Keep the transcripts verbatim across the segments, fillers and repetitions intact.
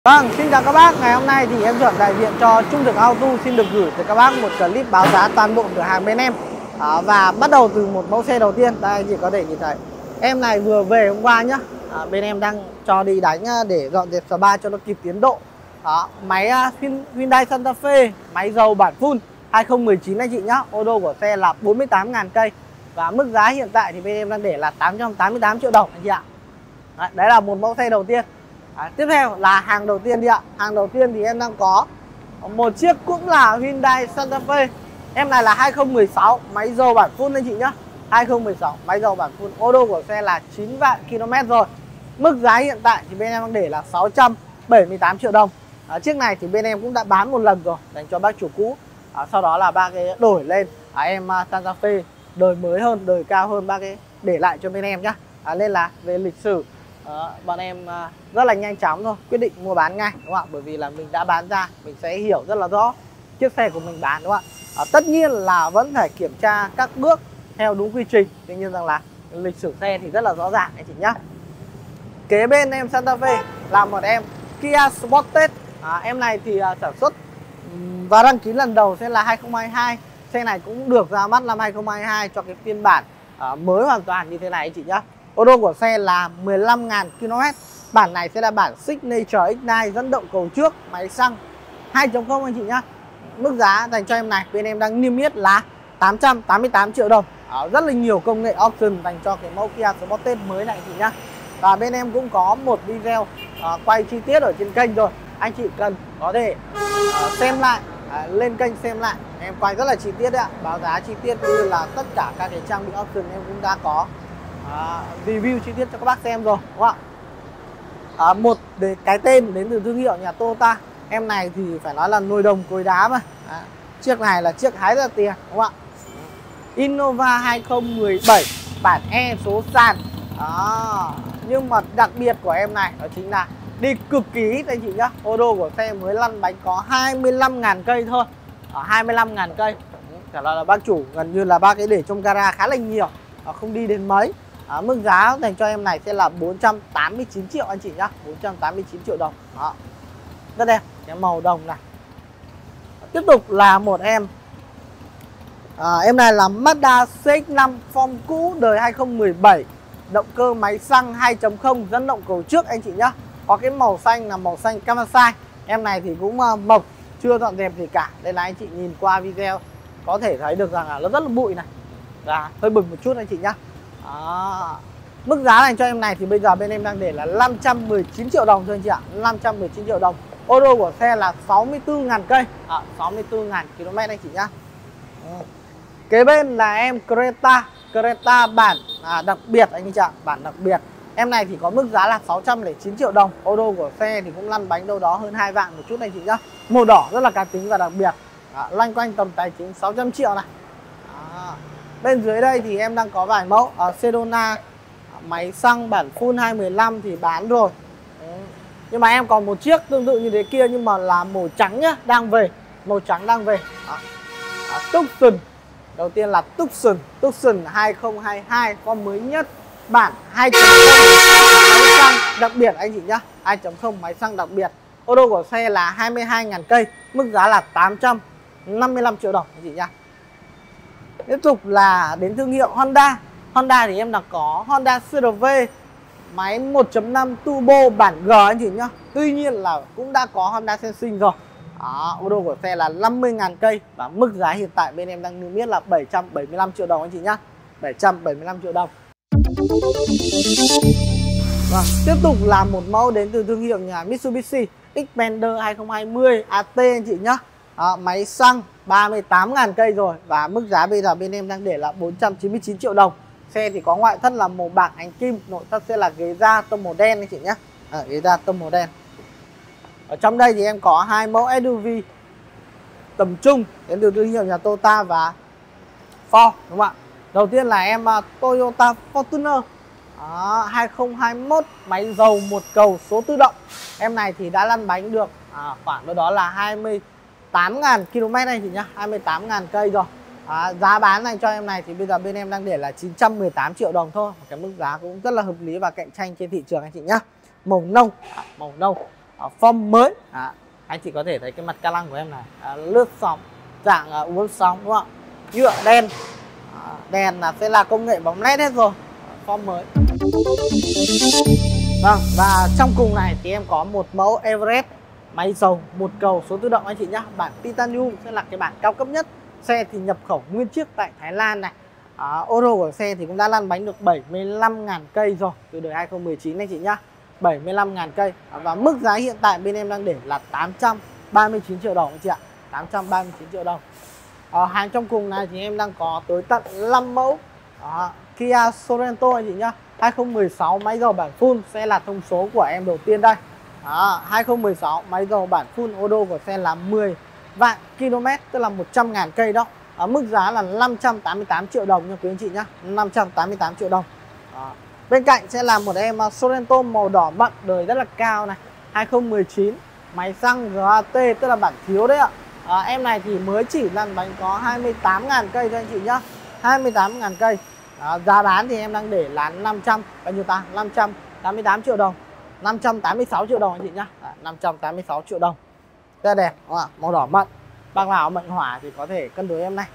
Vâng, xin chào các bác. Ngày hôm nay thì em Duẩn đại diện cho Trung Thực Auto xin được gửi tới các bác một clip báo giá toàn bộ cửa hàng bên em. à, Và bắt đầu từ một mẫu xe đầu tiên. Đây anh chị có thể nhìn thấy. Em này vừa về hôm qua nhá. à, Bên em đang cho đi đánh để dọn dẹp spa cho nó kịp tiến độ. Đó, máy Hyundai Santa Fe, máy dầu bản full hai không một chín anh chị nhá. Ô đô của xe là bốn mươi tám nghìn cây. Và mức giá hiện tại thì bên em đang để là tám trăm tám mươi tám triệu đồng anh chị ạ. Đấy, đấy là một mẫu xe đầu tiên. À, tiếp theo là hàng đầu tiên đi ạ. Hàng đầu tiên thì em đang có một chiếc cũng là Hyundai Santa Fe. Em này là hai không một sáu, máy dầu bản full anh chị nhá. hai không một sáu, máy dầu bản full. Ô đô của xe là chín vạn ki lô mét rồi. Mức giá hiện tại thì bên em đang để là sáu trăm bảy mươi tám triệu đồng. à, Chiếc này thì bên em cũng đã bán một lần rồi dành cho bác chủ cũ. à, Sau đó là ba cái đổi lên. à, Em Santa Fe đời mới hơn, đời cao hơn ba cái để lại cho bên em nhá. à, Nên là về lịch sử Đó, bọn em rất là nhanh chóng thôi quyết định mua bán ngay, đúng không ạ? Bởi vì là mình đã bán ra, mình sẽ hiểu rất là rõ chiếc xe của mình bán, đúng không ạ? À, tất nhiên là vẫn phải kiểm tra các bước theo đúng quy trình. Tuy nhiên rằng là lịch sử xe thì rất là rõ ràng anh chị nhá. Kế bên em Santa Fe là một em Kia Sportage. à, Em này thì uh, sản xuất và đăng ký lần đầu sẽ là hai không hai hai. Xe này cũng được ra mắt năm hai không hai hai cho cái phiên bản uh, mới hoàn toàn như thế này anh chị nhá. Ô đô của xe là mười lăm nghìn ki lô mét. Bản này sẽ là bản Signature ích nine dẫn động cầu trước, máy xăng hai chấm không anh chị nhá. Mức giá dành cho em này bên em đang niêm yết là tám trăm tám mươi tám triệu đồng. Đó, rất là nhiều công nghệ option dành cho cái mẫu Kia Sportage mới này anh chị nhá. Và bên em cũng có một video uh, quay chi tiết ở trên kênh rồi. Anh chị cần có thể uh, xem lại, uh, lên kênh xem lại. Em quay rất là chi tiết đấy ạ. Báo giá chi tiết như là tất cả các cái trang bị option em cũng đã có À, review chi tiết cho các bác xem rồi, đúng không ạ? À, một để cái tên đến từ thương hiệu nhà Toyota. Em này thì phải nói là nồi đồng cối đá mà. à, Chiếc này là chiếc hái ra tiền, đúng không ạ? Innova hai không một bảy bản E số sàn. Đó. Nhưng mà đặc biệt của em này đó chính là đi cực kỳ ít anh chị nhá. Ô đô của xe mới lăn bánh có hai mươi lăm nghìn cây thôi. Ở hai mươi lăm nghìn cây. Cả là, là bác chủ gần như là bác ấy để trong gara khá là nhiều, không đi đến mấy. À, mức giá dành cho em này sẽ là bốn trăm tám mươi chín triệu anh chị nhá. Bốn trăm tám mươi chín triệu đồng. Đó. Rất đẹp, cái màu đồng này. Tiếp tục là một em à, Em này là Mazda C X năm form cũ đời hai không một bảy. Động cơ máy xăng hai chấm không dẫn động cầu trước anh chị nhá. Có cái màu xanh là màu xanh Kamasai. Em này thì cũng uh, mộc, chưa dọn dẹp gì cả. Đây là anh chị nhìn qua video có thể thấy được rằng là nó rất là bụi này. Và hơi bừng một chút anh chị nhá. Đó. Mức giá dành cho em này thì bây giờ bên em đang để là năm trăm mười chín triệu đồng thôi anh chị ạ. năm trăm mười chín triệu đồng. Ô đô của xe là sáu mươi tư nghìn cây. à, sáu mươi tư nghìn ki lô mét anh chị nhá. ừ. Kế bên là em Creta. Creta bản à, đặc biệt anh chị ạ. Bản đặc biệt. Em này thì có mức giá là sáu trăm lẻ chín triệu đồng. Ô đô của xe thì cũng lăn bánh đâu đó hơn hai vạn một chút anh chị nhá. Màu đỏ rất là cá tính và đặc biệt. à, Loanh quanh tầm tài chính sáu trăm triệu này. à. Bên dưới đây thì em đang có vài mẫu ở Sedona máy xăng bản full hai một năm thì bán rồi. Đấy. Nhưng mà em còn một chiếc tương tự như thế kia nhưng mà là màu trắng nhá, đang về. Màu trắng đang về. Đó. Đó, Tucson. Đầu tiên là Tucson, Tucson hai không hai hai con mới nhất, bản hai chấm không máy xăng đặc biệt anh chị nhá. hai chấm không máy xăng đặc biệt. Ô đô của xe là hai mươi hai nghìn cây, mức giá là tám trăm năm mươi lăm triệu đồng anh chị nhá. Tiếp tục là đến thương hiệu Honda. Honda thì em đã có Honda xê rờ vê máy một chấm năm turbo bản G anh chị nhá. Tuy nhiên là cũng đã có Honda Sensing rồi. Đó, ô đô của xe là năm mươi nghìn cây và mức giá hiện tại bên em đang niêm yết là bảy trăm bảy mươi lăm triệu đồng anh chị nhá. bảy trăm bảy mươi lăm triệu đồng. Và tiếp tục là một mẫu đến từ thương hiệu nhà Mitsubishi Xpander hai không hai không a tê anh chị nhá. Đó, máy xăng ba mươi tám nghìn cây rồi và mức giá bây giờ bên em đang để là bốn trăm chín mươi chín triệu đồng. Xe thì có ngoại thất là màu bạc ánh kim, nội thất sẽ là ghế da tông màu đen anh chị nhé. À, ghế da tông màu đen. Ở trong đây thì em có hai mẫu ét u vê tầm trung đến từ thương hiệu nhà Toyota và Ford, đúng không ạ? Đầu tiên là em uh, Toyota Fortuner. Đó, hai không hai mốt máy dầu một cầu số tự động. Em này thì đã lăn bánh được à, khoảng đâu đó là hai mươi tám nghìn ki lô mét anh chị nhá, hai mươi tám nghìn cây rồi. À, giá bán này cho em này thì bây giờ bên em đang để là chín trăm mười tám triệu đồng thôi. Cái mức giá cũng rất là hợp lý và cạnh tranh trên thị trường anh chị nhá. Màu nâu, à, màu nâu. à, form mới. À, anh chị có thể thấy cái mặt ca lăng của em này à, lướt sóng, dạng à, uốn sóng đúng không ạ, nhựa đen, à, đèn là sẽ là công nghệ bóng led hết rồi, form mới. Vâng, và trong cùng này thì em có một mẫu Everest máy dầu một cầu số tự động anh chị nhá. Bản Titanium sẽ là cái bản cao cấp nhất. Xe thì nhập khẩu nguyên chiếc tại Thái Lan này. à, Ô tô của xe thì cũng đã lăn bánh được bảy mươi lăm nghìn cây rồi, từ đời hai không một chín anh chị nhá, bảy mươi lăm nghìn cây. à, Và mức giá hiện tại bên em đang để là tám trăm ba mươi chín triệu đồng anh chị ạ, tám trăm ba mươi chín triệu đồng. à, Hàng trong cùng này thì em đang có tới tận năm mẫu à, Kia Sorento anh chị nhá, hai không một sáu máy dầu bản full sẽ là thông số của em đầu tiên đây. Đó, hai không một sáu máy dầu bản full ô đô của xe là mười vạn km, tức là một trăm ngàn cây đó. Ở mức giá là năm trăm tám mươi tám triệu đồng nha quý anh chị nhá, năm trăm tám mươi tám triệu đồng. Đó. Bên cạnh sẽ là một em Sorento màu đỏ mận, đời rất là cao này, hai không một chín máy xăng giê a tê, tức là bản thiếu đấy ạ. À, em này thì mới chỉ lăn bánh có hai mươi tám ngàn cây thôi anh chị nhá, hai mươi tám ngàn cây. À, giá bán thì em đang để là năm trăm bao nhiêu ta, năm trăm tám mươi tám triệu đồng, năm trăm tám mươi sáu triệu đồng anh chị nhá. À, năm trăm tám mươi sáu triệu đồng, rất đẹp đúng không ạ? Màu đỏ mận, bác nào mệnh hỏa thì có thể cân đối em này.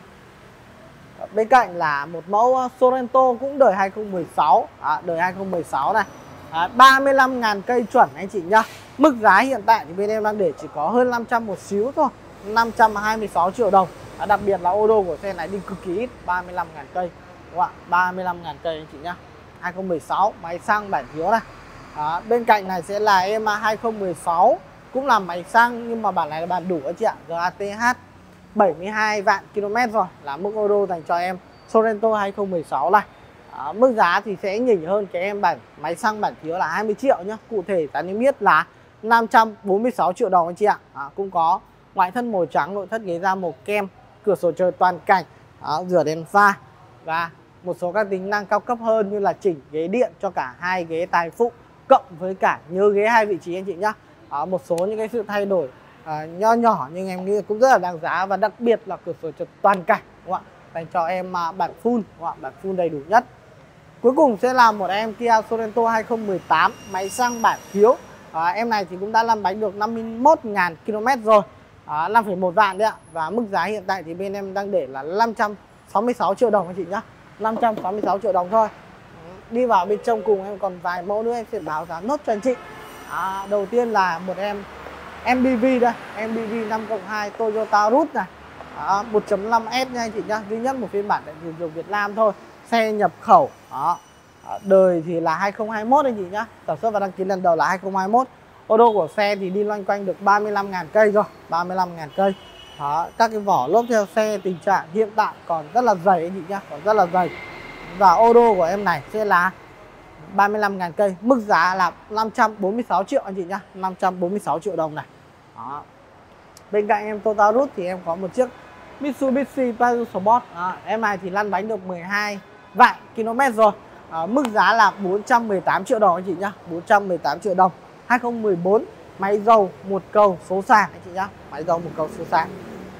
Đó. Bên cạnh là một mẫu Sorento cũng đời hai không một sáu, à, đời hai không một sáu này, à, ba mươi lăm ngàn cây chuẩn anh chị nhá. Mức giá hiện tại thì bên em đang để chỉ có hơn năm trăm một xíu thôi, năm trăm hai mươi sáu triệu đồng. À, đặc biệt là ô đô của xe này đi cực kỳ ít, ba mươi lăm ngàn cây đúng không ạ? ba mươi lăm ngàn cây anh chị nhá, hai không một sáu máy xăng bản thiếu này. Đó, bên cạnh này sẽ là em hai không một sáu cũng là máy xăng nhưng mà bản này là bản đủ anh chị ạ, giê a tê hát bảy mươi hai vạn km rồi, là mức ô đô dành cho em Sorento hai không một sáu này. Đó, mức giá thì sẽ nhỉnh hơn cái em bản máy xăng bản thiếu là hai mươi triệu nhá. Cụ thể giá niêm yết là năm trăm bốn mươi sáu triệu đồng anh chị ạ. Đó, cũng có ngoại thất màu trắng, nội thất ghế da màu kem, cửa sổ trời toàn cảnh, đó, rửa đèn pha và một số các tính năng cao cấp hơn như là chỉnh ghế điện cho cả hai ghế tài phụ cộng với cả nhớ ghế hai vị trí anh chị nhá. Đó, một số những cái sự thay đổi à, nho nhỏ nhưng em nghĩ cũng rất là đáng giá, và đặc biệt là cửa sổ trời toàn cảnh đúng không ạ, dành cho em à, bản full đúng không ạ? Bản full đầy đủ nhất. Cuối cùng sẽ là một em Kia Sorento hai không một tám máy xăng bản thiếu. À, em này thì cũng đã lăn bánh được năm mươi mốt ngàn km rồi, à, năm phẩy một vạn đấy ạ. Và mức giá hiện tại thì bên em đang để là năm trăm sáu mươi sáu triệu đồng anh chị nhá, năm trăm sáu mươi sáu triệu đồng thôi. Đi vào bên trong cùng em còn vài mẫu nữa em sẽ báo giá nốt cho anh chị. À, đầu tiên là một em em pê vê đây, em pê vê năm cộng hai Toyota Root này, à, một chấm năm S nha anh chị nhá, duy nhất một phiên bản tại thị trường Việt Nam thôi, xe nhập khẩu. Đó. À, đời thì là hai không hai mốt anh chị nhá, sản xuất và đăng ký lần đầu là hai không hai mốt. Ô đô của xe thì đi loanh quanh được ba mươi lăm ngàn cây rồi, ba mươi lăm ngàn cây. Đó, các cái vỏ lốp theo xe tình trạng hiện tại còn rất là dày anh chị nhá, còn rất là dày. Và ô đô của em này sẽ là ba mươi lăm ngàn cây, mức giá là năm trăm bốn mươi sáu triệu anh chị nhá, năm trăm bốn mươi sáu triệu đồng này. Đó. Bên cạnh em Toyota Root thì em có một chiếc Mitsubishi Pajero Sport. Đó. Em này thì lăn bánh được mười hai vạn km rồi. À, mức giá là bốn trăm mười tám triệu đồng anh chị nhá, bốn trăm mười tám triệu đồng. hai không một bốn máy dầu một cầu số sàn anh chị nhá, máy dầu một cầu số sàn.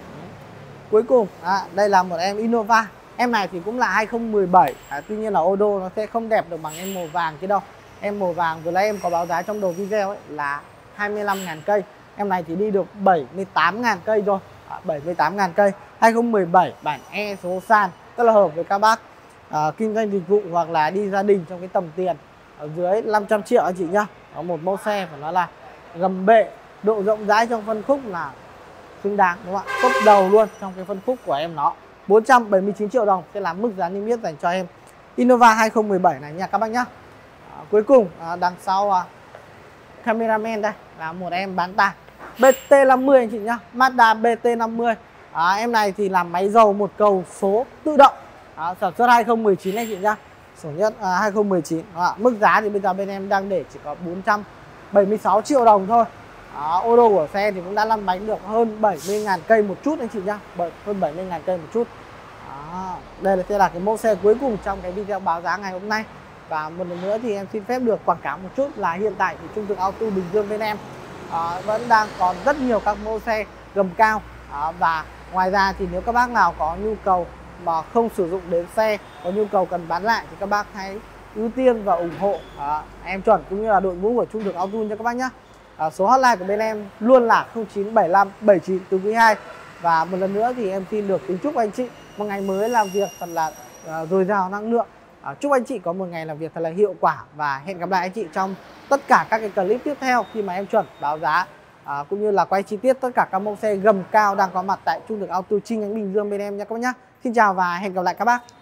Cuối cùng à, đây là một em Innova. Em này thì cũng là hai không một bảy, à, tuy nhiên là ô đô nó sẽ không đẹp được bằng em màu vàng kia đâu. Em màu vàng vừa nãy em có báo giá trong đầu video ấy là hai mươi lăm ngàn cây. Em này thì đi được bảy mươi tám ngàn cây rồi, à, bảy mươi tám ngàn cây. hai không một bảy bản E số sàn, rất là hợp với các bác à, kinh doanh dịch vụ hoặc là đi gia đình trong cái tầm tiền ở dưới năm trăm triệu anh chị nhá. Có một mẫu xe phải nói là gầm bệ, độ rộng rãi trong phân khúc là xứng đáng đúng không ạ, top đầu luôn trong cái phân khúc của em nó. Bốn trăm bảy mươi chín triệu đồng sẽ là mức giá niêm yết dành cho em Innova hai không một bảy này nha các bác nhá. À, cuối cùng à, đằng sau à, cameraman đây là một em bán tải bê tê năm mươi anh chị nhá, Mazda bê tê năm mươi. À, em này thì làm máy dầu một cầu số tự động, à, sản xuất hai không một chín anh chị nhá, số nhất à, hai không một chín. À, mức giá thì bây giờ bên em đang để chỉ có bốn trăm bảy mươi sáu triệu đồng thôi. À, ô đô của xe thì cũng đã lăn bánh được hơn bảy mươi ngàn cây một chút anh chị nhá, hơn bảy mươi ngàn cây một chút. À, đây là sẽ là cái mẫu xe cuối cùng trong cái video báo giá ngày hôm nay. Và một lần nữa thì em xin phép được quảng cáo một chút là hiện tại thì Trung Thực Auto Bình Dương bên em à, vẫn đang còn rất nhiều các mẫu xe gầm cao. À, và ngoài ra thì nếu các bác nào có nhu cầu mà không sử dụng đến xe, có nhu cầu cần bán lại thì các bác hãy ưu tiên và ủng hộ à, em Chuẩn cũng như là đội ngũ của Trung Thực Auto nha các bác nhé. À, số hotline của bên em luôn là không chín bảy lăm bảy chín từ quý hai. Và một lần nữa thì em xin được kính chúc anh chị một ngày mới làm việc thật là uh, dồi dào năng lượng. À, chúc anh chị có một ngày làm việc thật là hiệu quả và hẹn gặp lại anh chị trong tất cả các cái clip tiếp theo khi mà em chuẩn báo giá à, cũng như là quay chi tiết tất cả các mẫu xe gầm cao đang có mặt tại Trung Thực Auto chi nhánh Bình Dương bên em nha các bác nhá. Xin chào và hẹn gặp lại các bác.